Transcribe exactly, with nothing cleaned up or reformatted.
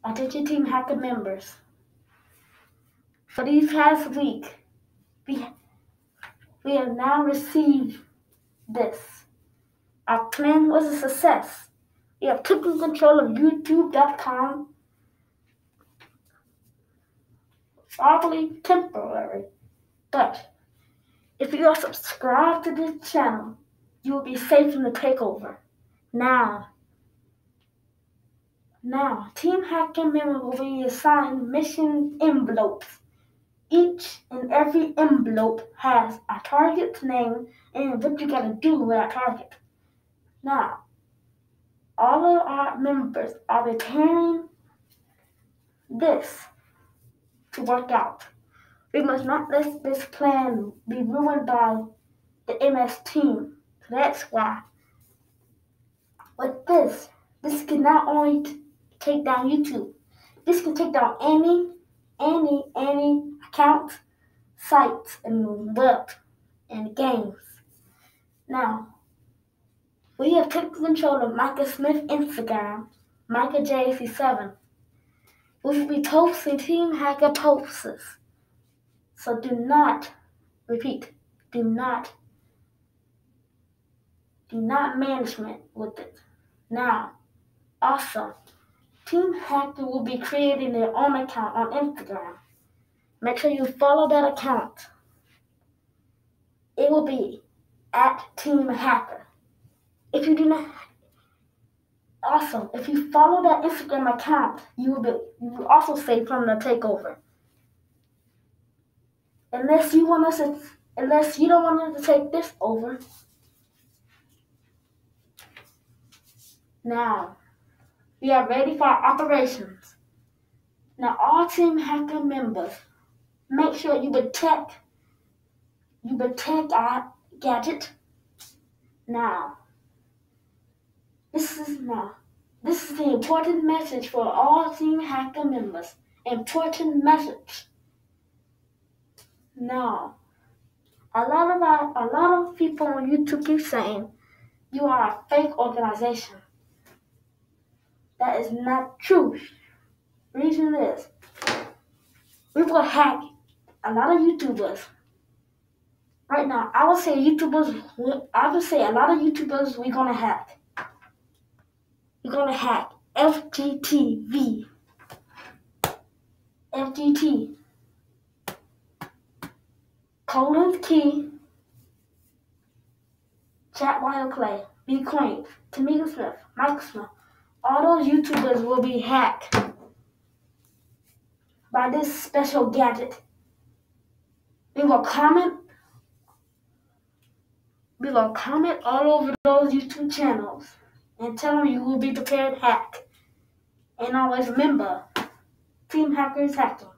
attention Team Hacker members. For these past week, we, we have now received this. Our plan was a success. We have taken control of YouTube dot com, probably temporary, but if you are subscribed to this channel, you will be safe from the takeover. Now, now, Team Hacker members will be assigned mission envelopes. Each and every envelope has a target's name and what you gotta do with that target. Now, all of our members are preparing this to work out. We must not let this plan be ruined by the M S team. So that's why. With this, this can not only take down YouTube, this can take down any, any, any account, sites, and web, and games. Now, we have taken control of Micah Smith Instagram, Micah J C seven. We will be posting Team Hacker posts. So do not, repeat, do not, do not management with it. Now, also, Team Hacker will be creating their own account on Instagram. Make sure you follow that account. It will be at Team Hacker. If you do not, also, if you follow that Instagram account, you will be you will also save from the takeover. Unless you want us to, unless you don't want us to take this over. Now, we are ready for our operations. Now, all Team Hacker members, make sure you protect, you protect our gadget. Now, this is now, this is the important message for all Team Hacker members. Important message. Now, a lot of our, a lot of people on YouTube keep saying you are a fake organization. That is not true. Reason is, we will hack a lot of YouTubers. Right now, I would say YouTubers, I would say a lot of YouTubers we're gonna hack. We're gonna hack F G T V, F G T, Colin Key, Chat Wild Clay, B Queen, Tamika Smith, Mike Smith. All those YouTubers will be hacked by this special gadget. We will comment, we will comment all over those YouTube channels and tell them you will be prepared to hack. And always remember, Team Hacker is hacking.